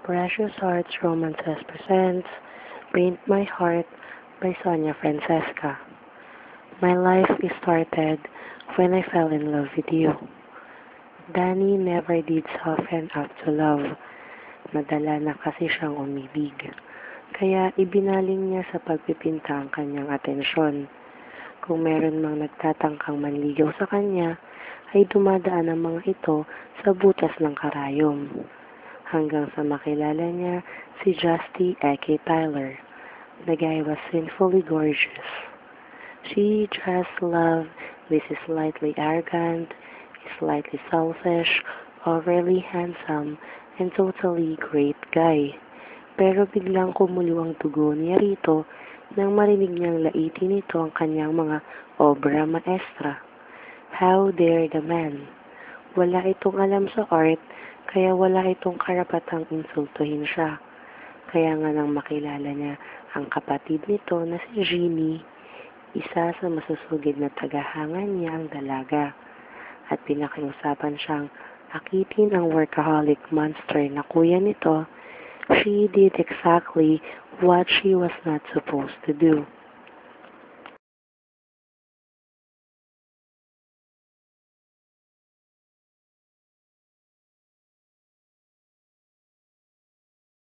Precious Hearts Romances presents Paint My Heart by Sonia Francesca. My life started when I fell in love with you. Danny never did soften up to love. Madala na kasi siyang umibig. Kaya ibinaling niya sa pagpipinta ang kanyang atensyon. Kung meron mang nagtatangkang manligaw sa kanya, ay dumadaan ang mga ito sa butas ng karayom. Hanggang sa makilala niya si Justy Eke Tyler. The guy was sinfully gorgeous. She just loved this slightly arrogant, slightly selfish, overly handsome, and totally great guy. Pero biglang kumulo ang dugo niya rito nang marinig niyang laitin nito ang kanyang mga obra maestra. How dare the man? Wala itong alam sa art, kaya wala itong karapatang insultuhin siya. Kaya nga nang makilala niya ang kapatid nito na si Jeannie, isa sa masusugid na tagahanga niya ang dalaga. At pinakiusapan siyang akitin ang workaholic monster na kuya nito, she did exactly what she was not supposed to do.